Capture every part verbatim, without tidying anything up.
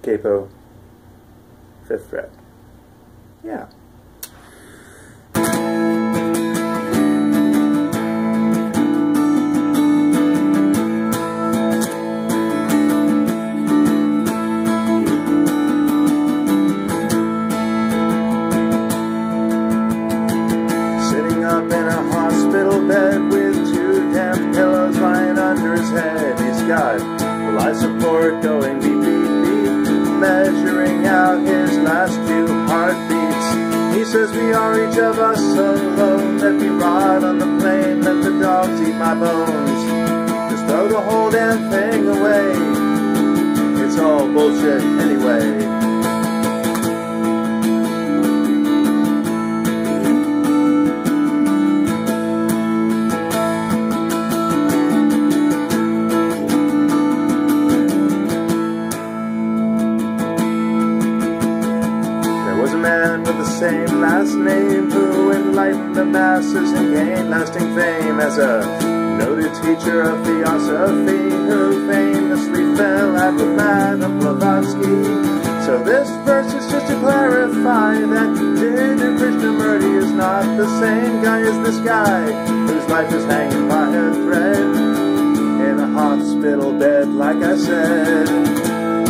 capo, fifth fret. Yeah. Sitting up in a hospital bed with two damp pillows lying under his head, he's got life support going beep beep beep, measuring out his last few heartbeats. He says we are each of us alone, let me rot on the plane, let the dogs eat my bones. Just throw the whole damn thing away, it's all bullshit anyway. Man with the same last name who enlightened the masses and gained lasting fame as a noted teacher of Theosophy who famously fell out with Madame Blavatsky. So this verse is just to clarify that Jiddu Krishnamurti is not the same guy as this guy whose life is hanging by a thread in a hospital bed, like I said.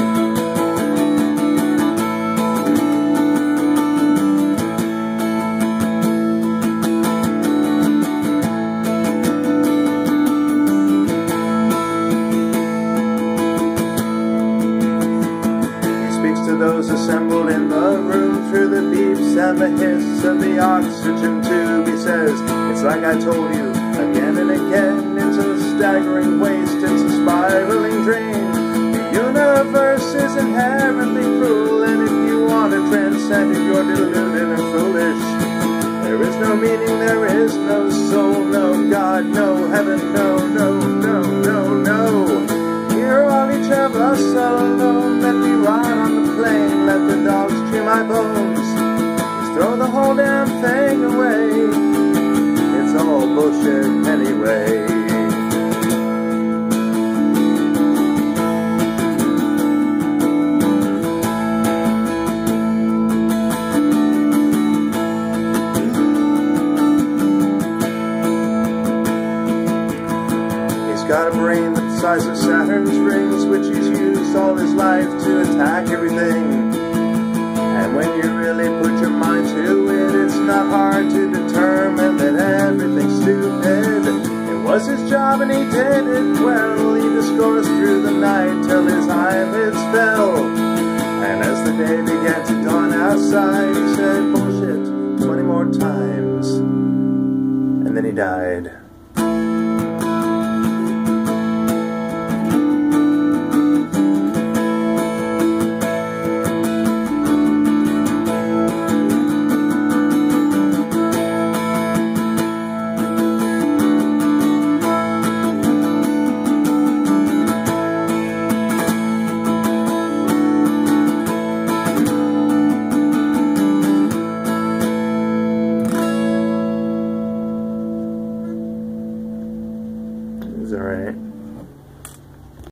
Those assembled in the room through the beeps and the hiss of the oxygen tube. He says, it's like I told you again and again, into a staggering waste, it's a spiraling drain. The universe is inherently cruel, and if you want to transcend it, you're deluded and foolish. There is no meaning, there is no soul, no God, no heaven, no, no, no, no, no. We're all each of us alone, let me rot on the plane, let the dogs chew my bones. Just throw the whole damn thing away, it's all bullshit anyway. He's got a brain the size of Saturn's rings, which he's used all his life to attack everything. And when you really put your mind to it, it's not hard to determine that everything's stupid. It was his job and he did it well. He discoursed through the night till his eyelids fell. And as the day began to dawn outside, he said bullshit twenty more times, and then he died.